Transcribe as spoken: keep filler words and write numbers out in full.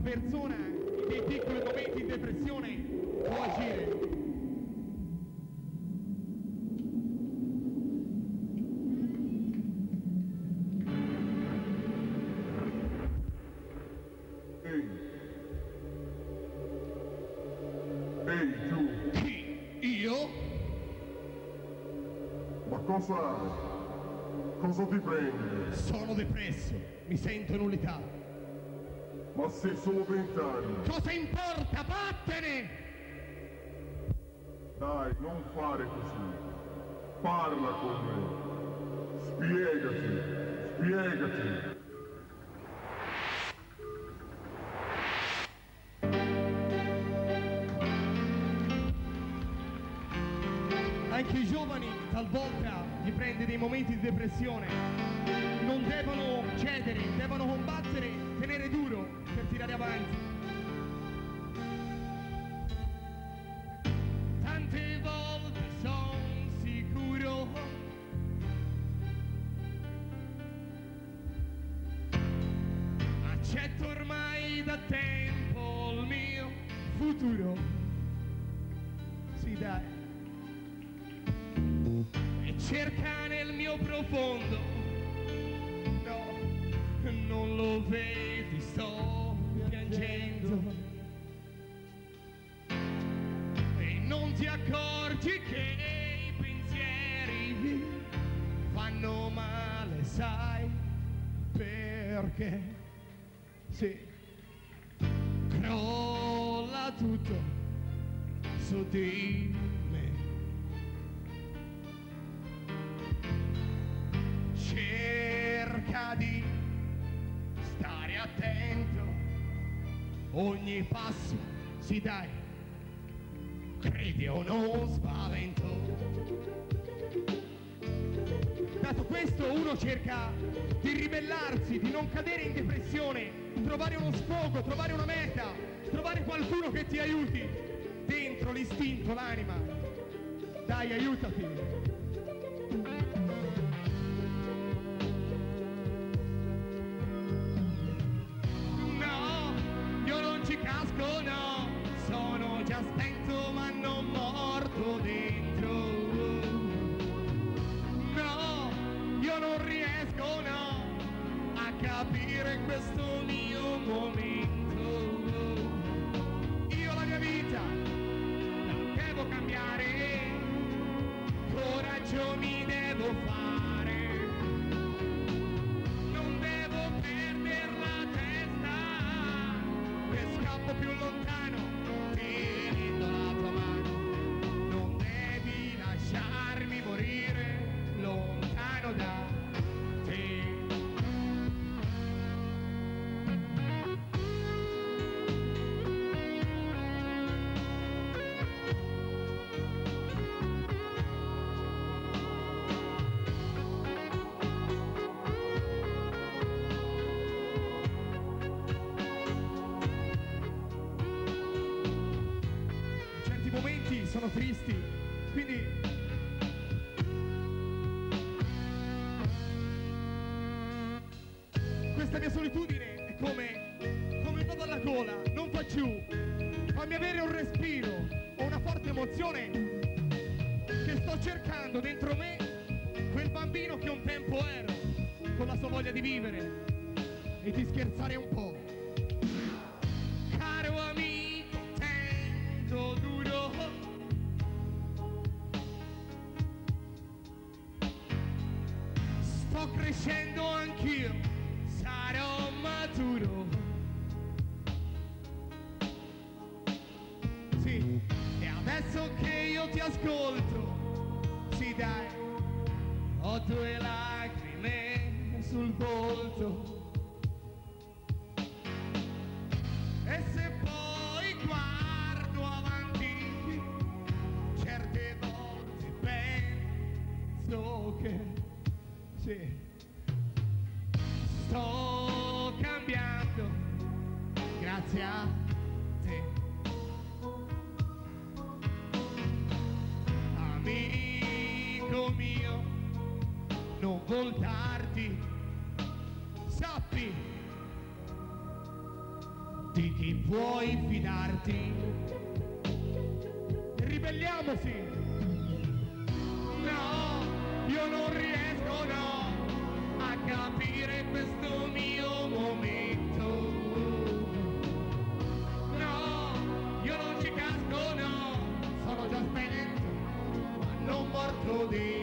persona in dei piccoli momenti di depressione può agire. Ehi! Ehi, tu! Chi? Io? Ma cosa hai? Cosa ti prende? Sono depresso, mi sento nullità. Ma sei solo vent'anni! Cosa importa? Vattene! Dai, non fare così! Parla con me! Spiegati! Spiegati! Anche i giovani talvolta gli prende dei momenti di depressione, non devono cedere, devono combattere, tenere duro per tirare avanti. Tante volte son sicuro accetto ormai da tempo il mio futuro. Sì, dai. E cerca nel mio profondo, no, non lo vedi, sto piangendo. E non ti accorgi che i pensieri fanno male, sai perché? Sì, crolla tutto su di me. Cerca di stare attento, ogni passo si dai, credi o non spavento. Dato questo uno cerca di ribellarsi, di non cadere in depressione, trovare uno sfogo, trovare una meta, trovare qualcuno che ti aiuti dentro l'istinto, l'anima. Dai, aiutati. Casco no, sono già spento ma non morto dentro. No, io non riesco no a capire questo mio momento. Io la mia vita la devo cambiare, coraggio mi devo fare. Non devo perdere la testa, scappo più lontano, tenendo la tua mano. Non devi lasciarmi morire lontano da te. Sono tristi, quindi questa mia solitudine è come come un nodo alla gola, non fa giù. Fammi avere un respiro o una forte emozione che sto cercando dentro me, quel bambino che un tempo ero, con la sua voglia di vivere e di scherzare un po'. Caro amico, tento duro, sto crescendo anch'io, sarò maturo. Sì, e adesso che io ti ascolto, sì dai, ho due lacrime sul volto. E se poi guardo avanti, certe volte penso che sì, sto cambiando grazie a te. Amico mio, non voltarti, sappi di chi puoi fidarti. Ribelliamoci. No, io non riesco, no, a capire questo mio momento. No, io non ci casco, no, sono già spento, ma non morto di